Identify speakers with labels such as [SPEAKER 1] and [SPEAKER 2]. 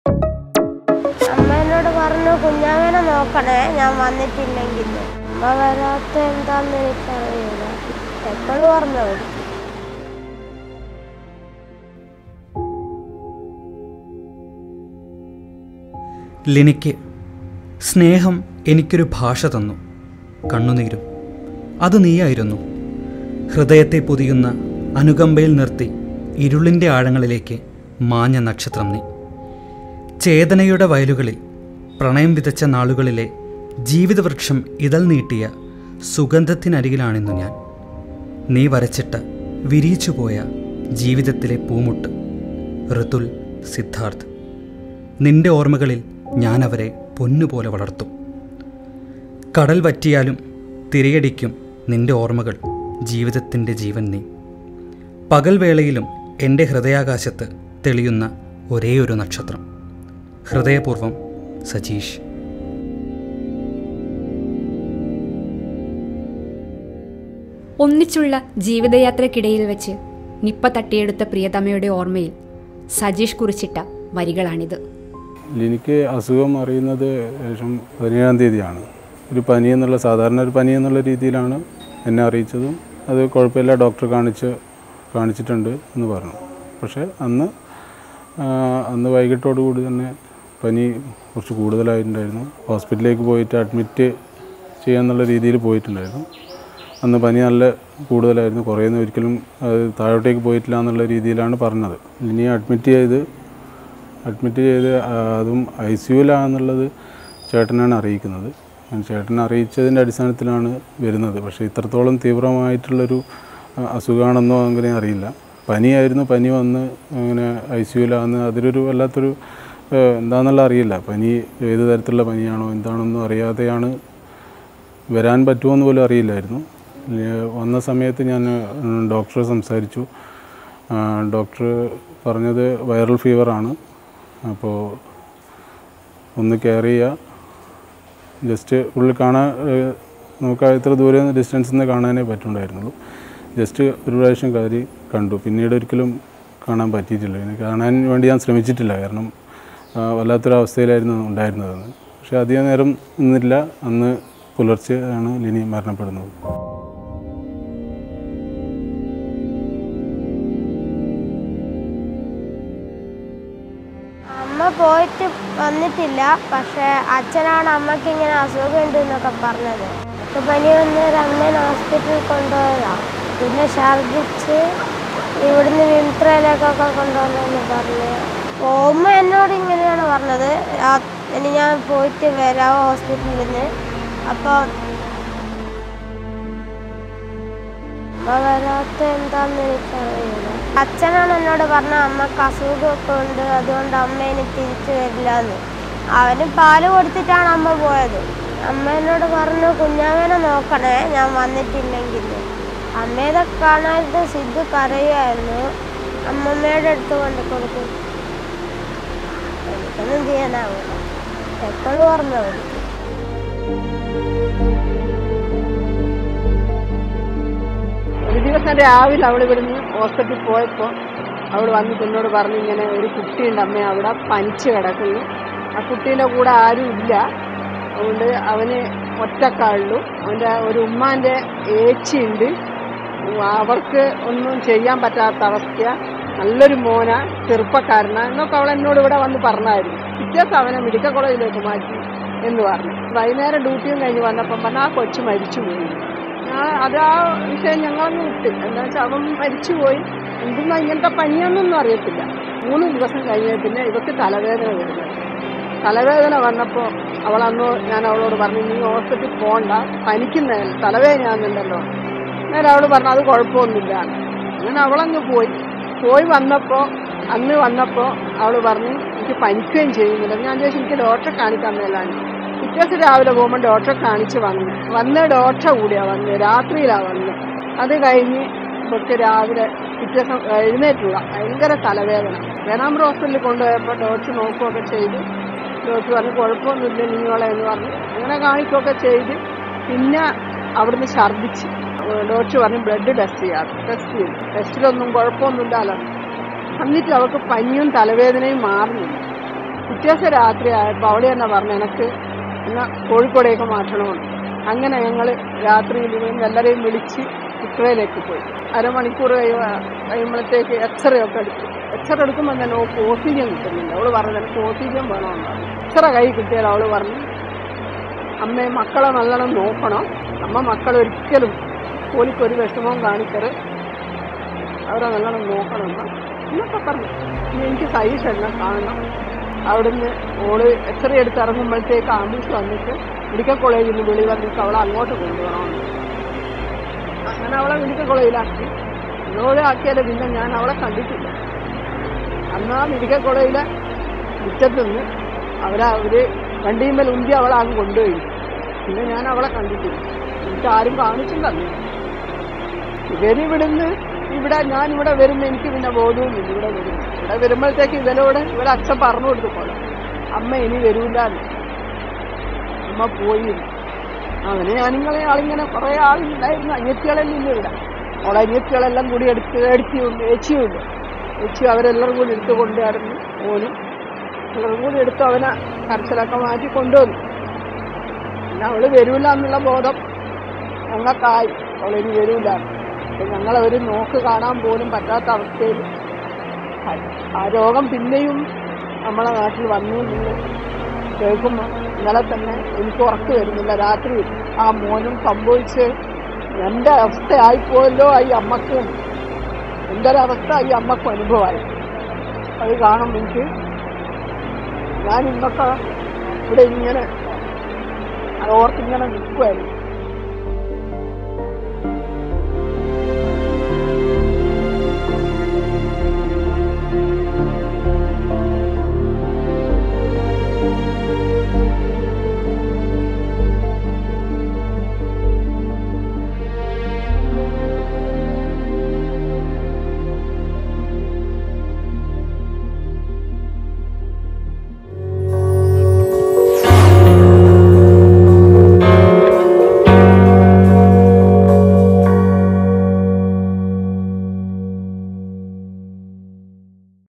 [SPEAKER 1] അമ്മ എന്നോട് പറഞ്ഞു കുഞ്ഞാവനെ നോക്കണേ ഞാൻ വന്നിട്ടില്ലെങ്കിൽ. അമ്മ വരാത്ത എന്താന്ന് എനിക്കറിയില്ല. എപ്പോഴും പറഞ്ഞു.
[SPEAKER 2] ലിനിക്ക് സ്നേഹം എനിക്കൊരു ഭാഷ തന്നു, കണ്ണുനീരും. അത് നീയായിരുന്നു. ഹൃദയത്തെ പൊതിയുന്ന അനുകമ്പയിൽ നിർത്തി ഇരുളിൻ്റെ ആഴങ്ങളിലേക്ക് മാഞ്ഞ നക്ഷത്രം നീ. ചേതനയുടെ വയലുകളിൽ പ്രണയം വിതച്ച നാളുകളിലെ ജീവിതവൃക്ഷം ഇതൾ നീട്ടിയ സുഗന്ധത്തിനരികിലാണിന്നു ഞാൻ. നീ വരച്ചിട്ട് വിരിയിച്ചുപോയ ജീവിതത്തിലെ പൂമുട്ട്. ഋതുൽ സിദ്ധാർത്ഥ്. നിന്റെ ഓർമ്മകളിൽ ഞാൻ അവരെ പൊന്നുപോലെ വളർത്തും. കടൽ വറ്റിയാലും തിരയടിക്കും നിന്റെ ഓർമ്മകൾ, ജീവിതത്തിൻ്റെ ജീവൻ നീ. പകൽവേളയിലും എൻ്റെ ഹൃദയാകാശത്ത് തെളിയുന്ന ഒരേയൊരു നക്ഷത്രം. ഹൃദയപൂർവ്വം, സജീഷ്.
[SPEAKER 3] ഒന്നിച്ചുള്ള ജീവിതയാത്രയ്ക്കിടയിൽ വെച്ച് നിപ്പ തട്ടിയെടുത്ത പ്രിയതമയുടെ ഓർമ്മയിൽ സജീഷ് കുറിച്ചിട്ട വരികളാണിത്.
[SPEAKER 4] എനിക്ക് അസുഖം അറിയുന്നത് ഏകദേശം 17-ാം തീയതിയാണ്. ഒരു പനി എന്നുള്ള സാധാരണ ഒരു പനി എന്നുള്ള രീതിയിലാണ് എന്നെ അറിയിച്ചതും. അത് കുഴപ്പമില്ല, ഡോക്ടർ കാണിച്ചിട്ടുണ്ട് എന്ന് പറഞ്ഞു. പക്ഷേ അന്ന് വൈകിട്ടോടുകൂടി തന്നെ പനി കുറച്ച് കൂടുതലായിട്ടുണ്ടായിരുന്നു. ഹോസ്പിറ്റലിലേക്ക് പോയിട്ട് അഡ്മിറ്റ് ചെയ്യാന്നുള്ള രീതിയിൽ പോയിട്ടുണ്ടായിരുന്നു. അന്ന് പനി നല്ല കൂടുതലായിരുന്നു. കുറേയൊന്നും ഒരിക്കലും താഴോട്ടേക്ക് പോയിട്ടില്ല എന്നുള്ള രീതിയിലാണ് പറഞ്ഞത്. ഇനി അഡ്മിറ്റ് ചെയ്ത് അതും ICUലാണെന്നുള്ളത് ചേട്ടനാണ് അറിയിക്കുന്നത്. ചേട്ടൻ അറിയിച്ചതിൻ്റെ അടിസ്ഥാനത്തിലാണ് വരുന്നത്. പക്ഷേ ഇത്രത്തോളം തീവ്രമായിട്ടുള്ളൊരു അസുഖമാണെന്നോ അങ്ങനെ അറിയില്ല. പനിയായിരുന്നു. പനി വന്ന് അങ്ങനെ ICUലാന്ന് അതിലൊരു വല്ലാത്തൊരു എന്താണെന്നുള്ള അറിയില്ല. പനി ഏത് തരത്തിലുള്ള പനിയാണോ എന്താണെന്നോ അറിയാതെയാണ്. വരാൻ പറ്റുമോയെന്ന് പോലും അറിയില്ലായിരുന്നു. വന്ന സമയത്ത് ഞാൻ ഡോക്ടറെ സംസാരിച്ചു. ഡോക്ടർ പറഞ്ഞത് വൈറൽ ഫീവറാണ്. അപ്പോൾ ഒന്ന് കെയർ ചെയ്യുക, ജസ്റ്റ് ഉള്ളിൽ നോക്കാൻ ഇത്ര ദൂരെ ഡിസ്റ്റൻസിൽ നിന്ന് കാണാനേ പറ്റുന്നുണ്ടായിരുന്നുള്ളൂ. ജസ്റ്റ് ഒരു പ്രാവശ്യം കണ്ടു. പിന്നീട് ഒരിക്കലും കാണാൻ പറ്റിയിട്ടില്ല. പിന്നെ കാണാൻ വേണ്ടി ഞാൻ ശ്രമിച്ചിട്ടില്ല. കാരണം വല്ലാത്തൊരവസ്ഥയിലായിരുന്നു ഉണ്ടായിരുന്നതെന്ന്. പക്ഷേ അധികം നേരം നിന്നില്ല. അന്ന് പുലർച്ചെയാണ് ലിനി മരണപ്പെടുന്നത്.
[SPEAKER 1] അമ്മ പോയിട്ട് വന്നിട്ടില്ല. പക്ഷേ അച്ഛനാണ് അമ്മയ്ക്ക് ഇങ്ങനെ അസുഖമുണ്ട് എന്നൊക്കെ പറഞ്ഞത്. പനി വന്ന് അമ്മേനെ ഹോസ്പിറ്റലിൽ കൊണ്ടുപോയതാണ്. പിന്നെ ഛർദിച്ച് ഇവിടുന്ന് വിംത്രയിലേക്കൊക്കെ കൊണ്ടുപോകുന്നെന്ന് പറഞ്ഞു. അമ്മ എന്നോട് ഇങ്ങനെയാണ് പറഞ്ഞത്, ഇനി ഞാൻ പോയിട്ട് വരാമോ ഹോസ്പിറ്റലിൽ നിന്ന്. അപ്പോൾ വരാത്ത എന്താന്ന് എനിക്കറിയില്ല. അച്ഛനാണ് എന്നോട് പറഞ്ഞത് അമ്മക്ക് അസുഖമൊക്കെ ഉണ്ട്, അതുകൊണ്ട് അമ്മ ഇനി തിരിച്ചു വരില്ല എന്ന്. അവന് പാല് കൊടുത്തിട്ടാണ് അമ്മ പോയത്. അമ്മ എന്നോട് പറഞ്ഞു കുഞ്ഞാവനെ നോക്കണേ ഞാൻ വന്നിട്ടില്ലെങ്കിൽ. അമ്മേനെ കാണാതെ സിദ്ധു കരയുമായിരുന്നു. അമ്മമ്മയുടെ അടുത്ത് കൊണ്ട് കൊടുത്തു. എനിക്കൊന്നും ചെയ്യാനാവില്ല. എപ്പോഴും ഓർമ്മ വരും.
[SPEAKER 5] ഒരു ദിവസം രാവിലെ അവൾ ഇവിടുന്ന് ഹോസ്പിറ്റലിൽ പോയപ്പോൾ അവൾ വന്നിട്ട് എന്നോട് പറഞ്ഞു ഇങ്ങനെ ഒരു കുട്ടിയുണ്ട് അമ്മ അവിടെ പനിച്ച് കിടക്കുന്നു. ആ കുട്ടീൻ്റെ കൂടെ ആരും ഇല്ല, അതുകൊണ്ട് അവന് ഒറ്റക്കാളുള്ളൂ. അവൻ്റെ ഒരു ഉമ്മാൻ്റെ ഏച്ചിയുണ്ട്, അവർക്ക് ഒന്നും ചെയ്യാൻ പറ്റാത്ത അവസ്ഥ. നല്ലൊരു മോന, ചെറുപ്പക്കാരനാ എന്നൊക്കെ അവൾ എന്നോട് ഇവിടെ വന്ന് പറഞ്ഞായിരുന്നു. പിറ്റേസം അവനെ മെഡിക്കൽ കോളേജിലേക്ക് മാറ്റി എന്ന് പറഞ്ഞു. വൈകുന്നേരം ഡ്യൂട്ടിയും കഴിഞ്ഞ് വന്നപ്പം പറഞ്ഞാൽ ആ കൊച്ചു മരിച്ചുപോയി. അത് ആ വിഷയം ഞങ്ങളൊന്നും വിട്ട്. എന്താ വെച്ചാൽ അവൻ മരിച്ചുപോയി. എന്തെന്നാ ഇങ്ങനത്തെ പനിയൊന്നും അറിയത്തില്ല. 3 ദിവസം കഴിഞ്ഞ പിന്നെ ഇവർക്ക് തലവേദന വരുന്നത്. തലവേദന വന്നപ്പോൾ ഞാൻ അവളോട് പറഞ്ഞു നീ ഹോസ്പിറ്റലിൽ പോകണ്ട, പനിക്കുന്നതല്ല തലവേദനയാണെന്നുണ്ടല്ലോ. അന്നേരം അവൾ പറഞ്ഞു അത് കുഴപ്പമൊന്നുമില്ല. അങ്ങനെ അവളങ്ങ് പോയി വന്നപ്പോൾ അവൾ പറഞ്ഞു എനിക്ക് പനിക്കുകയും ചെയ്യുന്നില്ല. ഞാൻ ചോദിച്ചു എനിക്ക് ഡോക്ടറെ കാണിക്കാൻ മേലാണ്. പിറ്റേന്ന് രാവിലെ പോകുമ്പോൾ ഡോക്ടറെ കാണിച്ച് വന്ന് ഡോക്ടറെ കൂടിയാണ് വന്ന്, രാത്രിയിലാണ് വന്ന്. അത് കഴിഞ്ഞ് ഇവർക്ക് രാവിലെ പിറ്റേസം എഴുന്നേറ്റുള്ള ഭയങ്കര തലവേദന. വേണാമ്പ്ര ഹോസ്പിറ്റലിൽ കൊണ്ടുപോയപ്പോൾ ഡോക്ടർ നോക്കുകയൊക്കെ ചെയ്ത് ഡോക്ടർ പറഞ്ഞു കുഴപ്പമൊന്നുമില്ല നിങ്ങളെ എന്ന് പറഞ്ഞു. അങ്ങനെ കാണിക്കുകയൊക്കെ ചെയ്ത് പിന്നെ അവിടുന്ന് ഛർദിച്ച് ഡോക്ടർ പറഞ്ഞു ബ്ലഡ് ടെസ്റ്റ് ചെയ്തു. ടെസ്റ്റിലൊന്നും കുഴപ്പമൊന്നുമില്ലല്ലോ. എന്നിട്ട് അവർക്ക് പനിയും തലവേദനയും മാറുന്നില്ല. പിറ്റേ ദിവസം രാത്രി ആയപ്പോൾ അവള് തന്നെ പറഞ്ഞു എനിക്ക് എന്നാൽ കോഴിക്കോടേക്ക് മാറ്റണമെന്ന്. അങ്ങനെ ഞങ്ങൾ രാത്രിയിൽ എല്ലാവരെയും വിളിച്ച് ഇക്രയിലേക്ക് പോയി. അരമണിക്കൂർ കഴിയുമ്പോഴത്തേക്ക് എക്സ്റേ ഒക്കെ എടുത്തു. എക്സ്റേ എടുക്കുമ്പോൾ തന്നെ ഓക്ക് ഓക്സിജൻ കിട്ടുന്നില്ല. അവള് പറഞ്ഞു എനിക്ക് ഓക്സിജൻ വേണമെന്നാണ്. എക്സ്റേ കൈ കിട്ടിയാൽ അവള് പറഞ്ഞു അമ്മയെ മക്കളെ നല്ലോണം നോക്കണം, അമ്മ മക്കളൊരിക്കലും പോലിക്കൊരു വിഷമവും കാണിക്കരുത്, അവരെ നല്ലോണം നോക്കണം എന്നൊക്കെ പറഞ്ഞു. ഇനി എനിക്ക് സൈസ് എല്ലാം കാണണം. അവിടുന്ന് ഓള് എക്സ്റേ എടുത്ത് ഇറങ്ങുമ്പോഴത്തേക്ക് ആംബുലൻസ് വന്നിട്ട് മെഡിക്കൽ കോളേജിൽ നിന്ന് വിളി വന്നിട്ട് അവളെ അങ്ങോട്ട് കൊണ്ടുപോകണമെന്ന്. അങ്ങനെ അവളെ മെഡിക്കൽ കോളേജിലാക്കി. ഇതോടെ ആക്കിയാലും പിന്നെ ഞാൻ അവളെ കണ്ടിട്ടില്ല. അന്ന് ആ മെഡിക്കൽ കോളേജിലെ മുറ്റത്ത് നിന്ന് അവര് വണ്ടിയുമ്മൽ ഉന്തി അവളെ അങ്ങ് കൊണ്ടുപോയി. പിന്നെ ഞാൻ അവളെ കണ്ടിട്ടില്ല. എനിക്ക് ആരും കാണിച്ചും തന്നില്ല. ഇവരിവിടുന്ന് ഞാനിവിടെ വരുമ്പോൾ എനിക്ക് പിന്നെ ബോധവുമില്ല. ഇവിടെ വരുമ്പോഴത്തേക്ക് ഇവരെ അച്ഛൻ പറഞ്ഞു കൊടുത്തുപോലെ അമ്മ ഇനി വരൂലെന്ന്. അമ്മ പോയി. അങ്ങനെ ആളിങ്ങനെ കുറെ ആളുണ്ടായിരുന്നു. അനിയത്തികളെല്ലാം ഇല്ല ഇവിടെ. അവളെ അനിയത്തികളെല്ലാം കൂടി ഏച്ചിയുണ്ട്. ഏച്ചി അവരെല്ലാവരും കൂടി എടുത്ത് കൊണ്ടുവരുന്നു. ഓനും എല്ലാവരും കൂടി എടുത്ത് അവനെ കരച്ചിലൊക്കെ മാറ്റി കൊണ്ടുവന്നു. പിന്നെ അവള് വരൂല എന്നുള്ള ബോധം ഞങ്ങൾക്കായി. അവളിനി വരൂല. ഞങ്ങളവര് നോക്ക് കാണാൻ പോലും പറ്റാത്ത അവസ്ഥയിൽ ആ രോഗം പിന്നെയും നമ്മളെ നാട്ടിൽ വന്നു എന്ന് കേൾക്കുമ്പോൾ ഇന്നലെ തന്നെ എനിക്ക് ഉറപ്പ് വരുന്നില്ല. രാത്രി ആ മോനും സംഭവിച്ച് എൻ്റെ അവസ്ഥയായിപ്പോയല്ലോ ഈ അമ്മക്കും, എൻ്റെ ഒരവസ്ഥ ഈ അമ്മക്കും അനുഭവമായി. അത് കാണുമ്പോൾ എനിക്ക് ഞാൻ ഇന്നൊക്കെ ഇവിടെ ഇങ്ങനെ ഓർത്തിങ്ങനെ നിൽക്കുമായിരുന്നു.